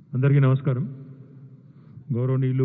అందరికీ నమస్కారం. గౌరవనీయులు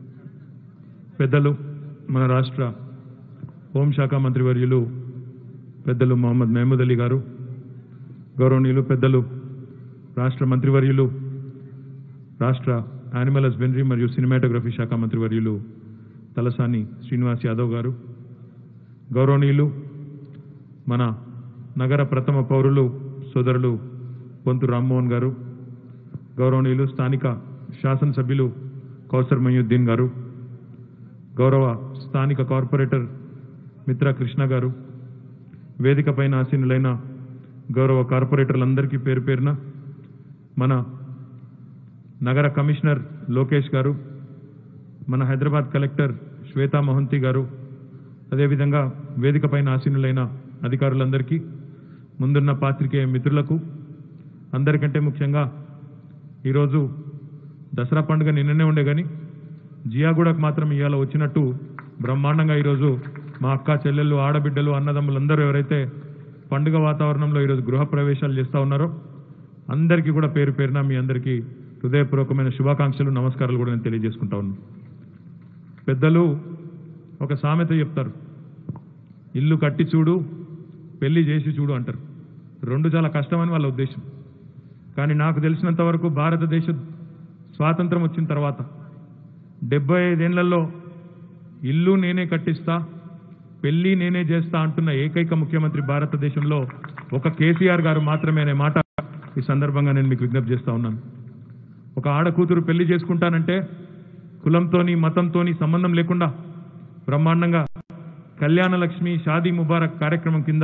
పెద్దలు మన రాష్ట్ర హోంశాఖ మంత్రివర్యులు పెద్దలు మొహమ్మద్ మహమూద్ అలీ గారు, గౌరవనీయులు పెద్దలు రాష్ట్ర మంత్రివర్యులు రాష్ట్ర యానిమల్ హస్బెండరీ మరియు సినిమాటోగ్రఫీ శాఖ మంత్రివర్యులు తలసాని శ్రీనివాస్ యాదవ్ గారు, గౌరవనీయులు మన నగర ప్రథమ పౌరులు సోదరులు పొంతు రామ్మోహన్ గారు, గౌరవనీయులు స్థానిక శాసనసభ్యులు కౌసర్ మయూద్దీన్ గారు, గౌరవ స్థానిక కార్పొరేటర్ మిత్ర కృష్ణ గారు, వేదికపైన ఆసీనులైన గౌరవ కార్పొరేటర్లందరికీ పేరు పేరున, మన నగర కమిషనర్ లోకేష్ గారు, మన హైదరాబాద్ కలెక్టర్ శ్వేతా మోహంతి గారు, అదేవిధంగా వేదికపైన ఆసీనులైన అధికారులందరికీ, ముందున్న పాత్రికేయ మిత్రులకు, అందరికంటే ముఖ్యంగా ఈరోజు దసరా పండుగ నిన్ననే ఉండే కానీ జియాగూడకు మాత్రం ఇవాళ వచ్చినట్టు బ్రహ్మాండంగా ఈరోజు మా అక్క చెల్లెళ్ళు, ఆడబిడ్డలు, అన్నదమ్ములందరూ ఎవరైతే పండుగ వాతావరణంలో ఈరోజు గృహప్రవేశాలు చేస్తూ ఉన్నారో అందరికీ కూడా పేరు పేరున మీ అందరికీ హృదయపూర్వకమైన శుభాకాంక్షలు, నమస్కారాలు కూడా నేను తెలియజేసుకుంటా ఉన్నాను. పెద్దలు ఒక సామెత చెప్తారు, ఇల్లు కట్టి చూడు పెళ్లి చేసి చూడు అంటారు. రెండు చాలా కష్టమని వాళ్ళ ఉద్దేశం. కానీ నాకు తెలిసినంత వరకు భారతదేశ స్వాతంత్రం వచ్చిన తర్వాత 75 ఏళ్లలో ఇల్లు నేనే కట్టిస్తా పెళ్లి నేనే చేస్తా అంటున్న ఏకైక ముఖ్యమంత్రి భారతదేశంలో ఒక కేసీఆర్ గారు మాత్రమే అనే మాట ఈ సందర్భంగా నేను మీకు విజ్ఞప్తి చేస్తా ఉన్నాను. ఒక ఆడకూతురు పెళ్లి చేసుకుంటానంటే కులంతోని మతంతోని సంబంధం లేకుండా బ్రహ్మాండంగా కళ్యాణ లక్ష్మి షాదీ ముబారక్ కార్యక్రమం కింద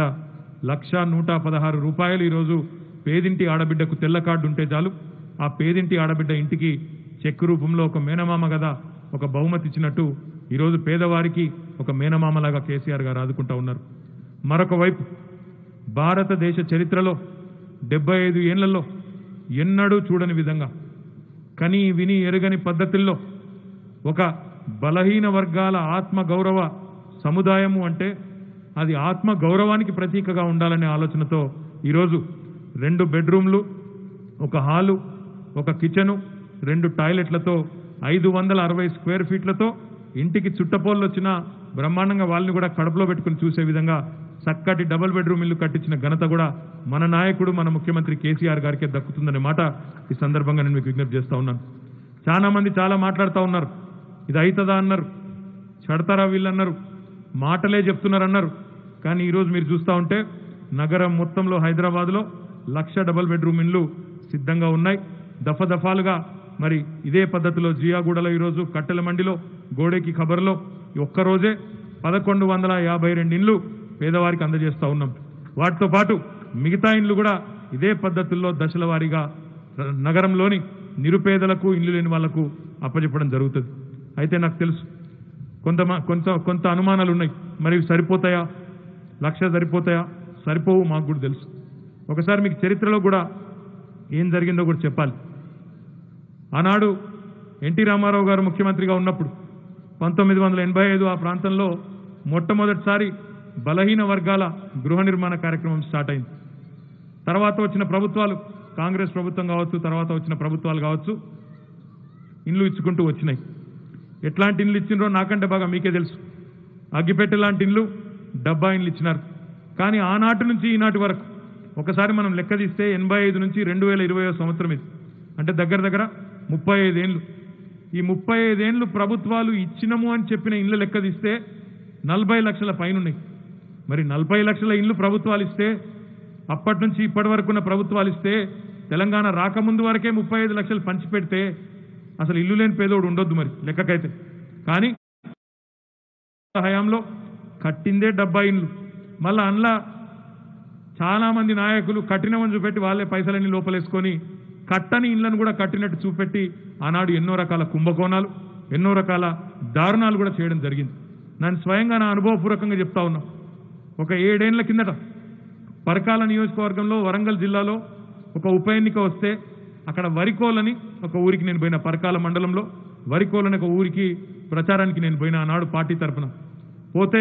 1,116 రూపాయలు ఈరోజు పేదింటి ఆడబిడ్డకు తెల్ల కార్డు ఉంటే చాలు, ఆ పేదింటి ఆడబిడ్డ ఇంటికి చెక్ రూపంలో ఒక మేనమామ కదా ఒక బహుమతి ఇచ్చినట్టు ఈరోజు పేదవారికి ఒక మేనమామలాగా కేసీఆర్ గారు ఆదుకుంటా ఉన్నారు. మరొక వైపు భారతదేశ చరిత్రలో 75 ఏళ్లలో ఎన్నడూ చూడని విధంగా కని విని ఎరుగని పద్ధతుల్లో ఒక బలహీన వర్గాల ఆత్మగౌరవ సముదాయము అంటే అది ఆత్మ గౌరవానికి ప్రతీకగా ఉండాలనే ఆలోచనతో ఈరోజు 2 బెడ్రూమ్లు, ఒక హాలు, ఒక కిచెను, 2 టాయిలెట్లతో 560 స్క్వేర్ ఫీట్లతో ఇంటికి చుట్టపోళ్ళు వచ్చిన బ్రహ్మాండంగా వాళ్ళని కూడా కడుపులో పెట్టుకుని చూసే విధంగా చక్కటి డబుల్ బెడ్రూమ్ ఇల్లు కట్టించిన ఘనత కూడా మన నాయకుడు మన ముఖ్యమంత్రి కేసీఆర్ గారికే దక్కుతుందనే మాట ఈ సందర్భంగా నేను మీకు విజ్ఞప్తి చేస్తా ఉన్నాను. చాలా మంది చాలా మాట్లాడుతూ ఉన్నారు, ఇది అవుతుందా అన్నారు, చెడతారా వీళ్ళు అన్నారు, మాటలే చెప్తున్నారు అన్నారు. కానీ ఈరోజు మీరు చూస్తూ ఉంటే నగరం మొత్తంలో హైదరాబాద్లో 1,00,000 డబుల్ బెడ్రూమ్ ఇళ్ళు సిద్ధంగా ఉన్నాయి. దఫాలుగా మరి ఇదే పద్ధతిలో జియాగూడలో ఈరోజు కట్టెల మండిలో గోడెకి ఖబర్లో ఒక్కరోజే 1,152 ఇండ్లు పేదవారికి అందజేస్తూ ఉన్నాం. వాటితో పాటు మిగతా ఇండ్లు కూడా ఇదే పద్ధతుల్లో దశల వారీగా నగరంలోని నిరుపేదలకు, ఇండ్లు లేని వాళ్లకు అప్పచెప్పడం జరుగుతుంది. అయితే నాకు తెలుసు కొంత అనుమానాలు ఉన్నాయి, మరి సరిపోతాయా, 1,00,000 సరిపోతాయా, సరిపోవు, మాకు కూడా తెలుసు. ఒకసారి మీకు చరిత్రలో కూడా ఏం జరిగిందో కూడా చెప్పాలి. ఆనాడు ఎన్టీ రామారావు గారు ముఖ్యమంత్రిగా ఉన్నప్పుడు 1985 ఆ ప్రాంతంలో మొట్టమొదటిసారి బలహీన వర్గాల గృహ నిర్మాణ కార్యక్రమం స్టార్ట్ అయింది. తర్వాత వచ్చిన ప్రభుత్వాలు, కాంగ్రెస్ ప్రభుత్వం కావచ్చు, తర్వాత వచ్చిన ప్రభుత్వాలు కావచ్చు, ఇండ్లు ఇచ్చుకుంటూ వచ్చినాయి. ఎట్లాంటి ఇండ్లు ఇచ్చినారో నాకంటే బాగా మీకే తెలుసు. అగ్గిపెట్టె లాంటి ఇండ్లు, డబ్బా ఇండ్లు ఇచ్చినారు. కానీ ఆనాటి నుంచి ఈనాటి వరకు ఒకసారి మనం లెక్క తీస్తే 85 నుంచి 2020 సంవత్సరం ఇది అంటే దగ్గర 35 ఏళ్ళు. ఈ 35 ఏళ్ళు ప్రభుత్వాలు ఇచ్చినము అని చెప్పిన ఇండ్ల లెక్క తీస్తే 40 లక్షల పైన ఉన్నాయి. మరి 40 లక్షల ఇండ్లు ప్రభుత్వాలు ఇస్తే, అప్పటి నుంచి ఇప్పటి వరకున్న ప్రభుత్వాలు ఇస్తే, తెలంగాణ రాకముందు వరకే 35 లక్షలు పంచిపెడితే అసలు ఇల్లు లేని పేదోడు ఉండొద్దు మరి లెక్కకైతే. కానీ హయాంలో కట్టిందే 70 ఇండ్లు. మళ్ళా అందులో చాలామంది నాయకులు కట్టినవని చూపెట్టి వాళ్ళే పైసలన్నీ లోపలేసుకొని కట్టని ఇండ్లను కూడా కట్టినట్టు చూపెట్టి ఆనాడు ఎన్నో రకాల కుంభకోణాలు, ఎన్నో రకాల దారుణాలు కూడా చేయడం జరిగింది. నేను స్వయంగా నా అనుభవపూర్వకంగా చెప్తా ఉన్నా. ఒక 7 ఏళ్ల కిందట పరకాల నియోజకవర్గంలో వరంగల్ జిల్లాలో ఒక ఉప ఎన్నిక వస్తే అక్కడ వరికోలని ఒక ఊరికి నేను పోయిన, పరకాల మండలంలో వరికోలని ఒక ఊరికి ప్రచారానికి నేను పోయిన ఆనాడు పార్టీ తరఫున. పోతే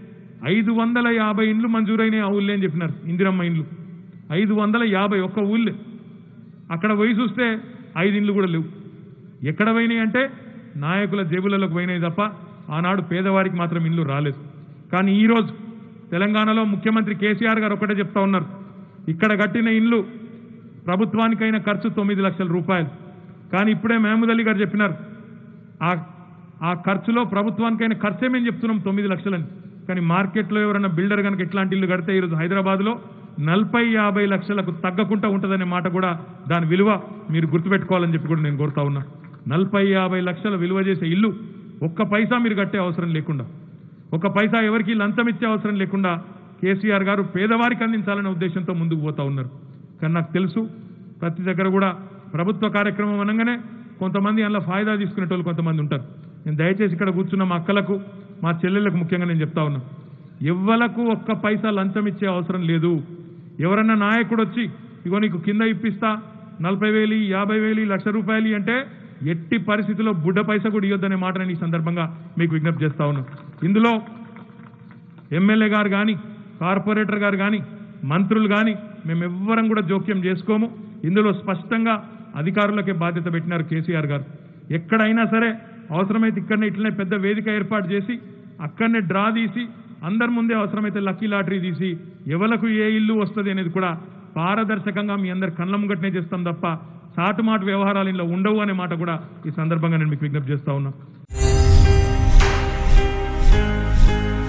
550 ఇండ్లు మంజూరైన ఆ ఊళ్ళే అని చెప్పినారు, ఇందిరమ్మ ఇండ్లు 550 ఒక్క ఊళ్ళే. అక్కడ పోయి చూస్తే 5 ఇండ్లు కూడా లేవు. ఎక్కడ పోయినాయి అంటే నాయకుల జేబులలోకి పోయినాయి తప్ప ఆనాడు పేదవారికి మాత్రం ఇండ్లు రాలేదు. కానీ ఈరోజు తెలంగాణలో ముఖ్యమంత్రి కేసీఆర్ గారు ఒకటే చెప్తా ఉన్నారు, ఇక్కడ కట్టిన ఇండ్లు ప్రభుత్వానికైన ఖర్చు 9 లక్షల రూపాయలు. కానీ ఇప్పుడే మహమూద్ అలీ గారు చెప్పినారు ఆ ఖర్చులో ప్రభుత్వానికైన ఖర్చే మేము చెప్తున్నాం 9 లక్షలని. కానీ మార్కెట్లో ఎవరైనా బిల్డర్ కనుక ఇట్లాంటి ఇల్లు కడితే ఈరోజు హైదరాబాద్లో 40-50 లక్షలకు తగ్గకుండా ఉంటుందనే మాట కూడా దాని విలువ మీరు గుర్తుపెట్టుకోవాలని చెప్పి కూడా నేను కోరుతా ఉన్నా. 40-50 లక్షల విలువ చేసే ఇల్లు ఒక్క పైసా మీరు కట్టే అవసరం లేకుండా, ఒక పైసా ఎవరికి లంచం ఇచ్చే అవసరం లేకుండా కేసీఆర్ గారు పేదవారికి అందించాలనే ఉద్దేశంతో ముందుకు పోతా ఉన్నారు. కానీ నాకు తెలుసు ప్రతి దగ్గర కూడా ప్రభుత్వ కార్యక్రమం అనగానే కొంతమంది అందులో ఫాయిదా తీసుకునేటోళ్ళు కొంతమంది ఉంటారు. నేను దయచేసి ఇక్కడ కూర్చున్న మా అక్కలకు మా చెల్లెళ్ళకు ముఖ్యంగా నేను చెప్తా ఉన్నా, ఎవ్వలకు ఒక్క పైసా లంచం ఇచ్చే అవసరం లేదు. ఎవరన్నా నాయకుడు వచ్చి ఇగో నీకు కింద ఇప్పిస్తా 40,000, 50,000, లక్ష రూపాయలు అంటే ఎట్టి పరిస్థితుల్లో బుడ్డ పైసా కూడా ఇవ్వద్దనే మాట నేను ఈ సందర్భంగా మీకు విజ్ఞప్తి చేస్తా ఉన్నా. ఇందులో ఎమ్మెల్యే గారు కానీ కార్పొరేటర్ గారు కానీ మంత్రులు కానీ మేమెవ్వరం కూడా జోక్యం చేసుకోము. ఇందులో స్పష్టంగా అధికారులకే బాధ్యత పెట్టినారు కేసీఆర్ గారు. ఎక్కడైనా సరే అవసరమైతే ఇక్కడనే ఇట్లనే పెద్ద వేదిక ఏర్పాటు చేసి అక్కడనే డ్రా తీసి అందరి ముందే అవసరమైతే లక్కీ లాటరీ తీసి ఎవలకు ఏ ఇల్లు వస్తుంది అనేది కూడా పారదర్శకంగా మీ అందరి కళ్ళ ముంగటనే చేస్తాం తప్ప చాటుమాటు వ్యవహారాలు ఇంట్లో ఉండవు అనే మాట కూడా ఈ సందర్భంగా నేను మీకు విజ్ఞప్తి చేస్తా ఉన్నా.